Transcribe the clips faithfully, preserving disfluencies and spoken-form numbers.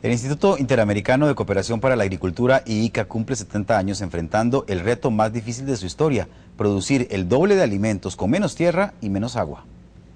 El Instituto Interamericano de Cooperación para la Agricultura, I I C A, cumple setenta años enfrentando el reto más difícil de su historia: producir el doble de alimentos con menos tierra y menos agua.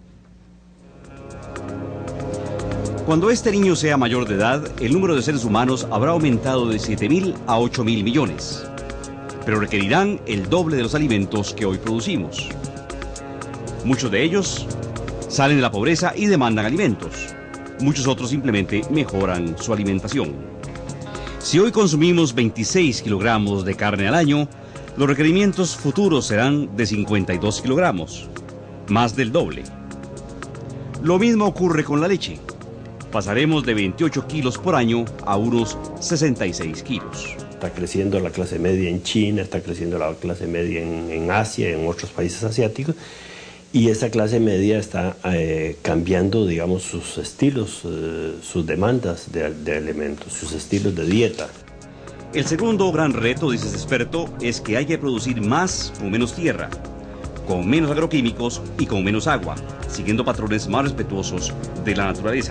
Cuando este niño sea mayor de edad, el número de seres humanos habrá aumentado de siete mil a ocho mil millones. Pero requerirán el doble de los alimentos que hoy producimos. Muchos de ellos salen de la pobreza y demandan alimentos. Muchos otros simplemente mejoran su alimentación. Si hoy consumimos veintiséis kilogramos de carne al año, los requerimientos futuros serán de cincuenta y dos kilogramos, más del doble. Lo mismo ocurre con la leche. Pasaremos de veintiocho kilos por año a unos sesenta y seis kilos. Está creciendo la clase media en China, está creciendo la clase media en, en Asia, en otros países asiáticos, y esa clase media está eh, cambiando, digamos, sus estilos, eh, sus demandas de, de alimentos, sus estilos de dieta. El segundo gran reto, dice este experto, es que hay que producir más con menos tierra, con menos agroquímicos y con menos agua, siguiendo patrones más respetuosos de la naturaleza.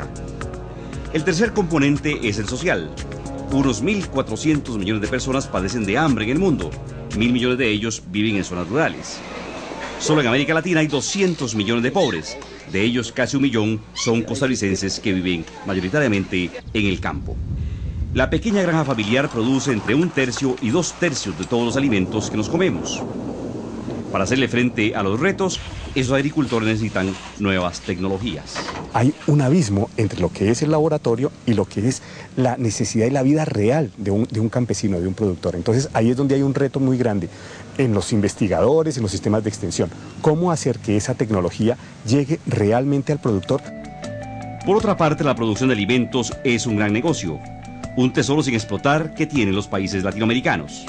El tercer componente es el social. Unos mil cuatrocientos millones de personas padecen de hambre en el mundo. Mil millones de ellos viven en zonas rurales. Solo en América Latina hay doscientos millones de pobres. De ellos, casi un millón son costarricenses que viven mayoritariamente en el campo. La pequeña granja familiar produce entre un tercio y dos tercios de todos los alimentos que nos comemos. Para hacerle frente a los retos, esos agricultores necesitan nuevas tecnologías. Hay un abismo entre lo que es el laboratorio y lo que es la necesidad y la vida real de un, de un campesino, de un productor. Entonces ahí es donde hay un reto muy grande en los investigadores, en los sistemas de extensión. ¿Cómo hacer que esa tecnología llegue realmente al productor? Por otra parte, la producción de alimentos es un gran negocio, un tesoro sin explotar que tienen los países latinoamericanos.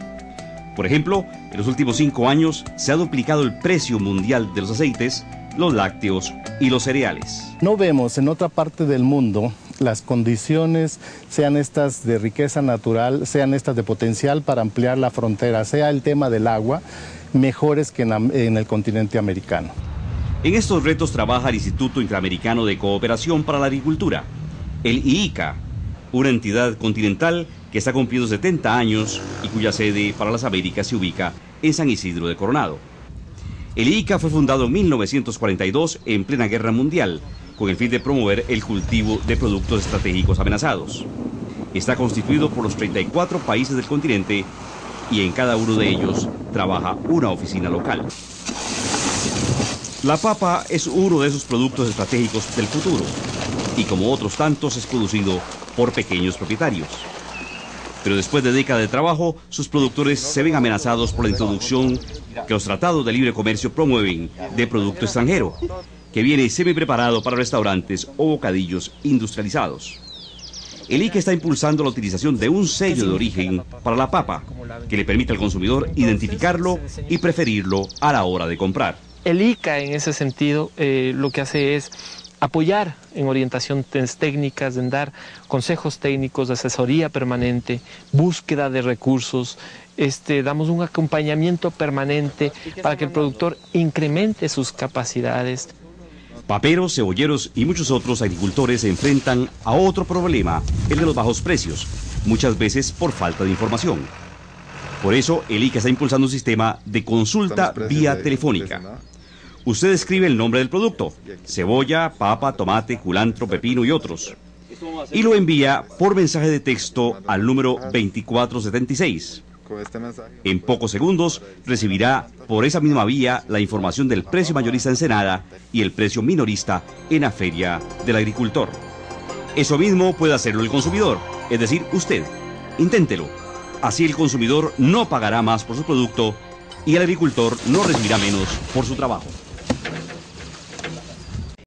Por ejemplo, en los últimos cinco años se ha duplicado el precio mundial de los aceites, los lácteos y los cereales. No vemos en otra parte del mundo las condiciones, sean estas de riqueza natural, sean estas de potencial para ampliar la frontera, sea el tema del agua, mejores que en, en el continente americano. En estos retos trabaja el Instituto Interamericano de Cooperación para la Agricultura, el I I C A, una entidad continental que está cumpliendo setenta años y cuya sede para las Américas se ubica en San Isidro de Coronado. El I I C A fue fundado en mil novecientos cuarenta y dos en plena guerra mundial, con el fin de promover el cultivo de productos estratégicos amenazados. Está constituido por los treinta y cuatro países del continente y en cada uno de ellos trabaja una oficina local. La papa es uno de esos productos estratégicos del futuro y, como otros tantos, es producido por pequeños propietarios. Pero después de décadas de trabajo, sus productores se ven amenazados por la introducción que los tratados de libre comercio promueven de producto extranjero, que viene semi-preparado para restaurantes o bocadillos industrializados. El I I C A está impulsando la utilización de un sello de origen para la papa, que le permite al consumidor identificarlo y preferirlo a la hora de comprar. El I I C A, en ese sentido, eh, lo que hace es apoyar en orientaciones técnicas, en dar consejos técnicos, asesoría permanente, búsqueda de recursos. Este, damos un acompañamiento permanente para que el productor incremente sus capacidades. Paperos, cebolleros y muchos otros agricultores se enfrentan a otro problema, el de los bajos precios, muchas veces por falta de información. Por eso, el I I C A está impulsando un sistema de consulta vía telefónica. Usted escribe el nombre del producto, cebolla, papa, tomate, culantro, pepino y otros, y lo envía por mensaje de texto al número veinticuatro setenta y seis. En pocos segundos recibirá por esa misma vía la información del precio mayorista en Ensenada y el precio minorista en la Feria del Agricultor. Eso mismo puede hacerlo el consumidor, es decir, usted. Inténtelo. Así el consumidor no pagará más por su producto y el agricultor no recibirá menos por su trabajo.